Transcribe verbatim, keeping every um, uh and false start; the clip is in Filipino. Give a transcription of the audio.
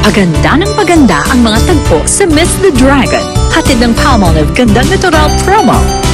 Paganda ng paganda ang mga tagpo sa Miss the Dragon. Hatid ng Palmolive Gandang Natural Promo.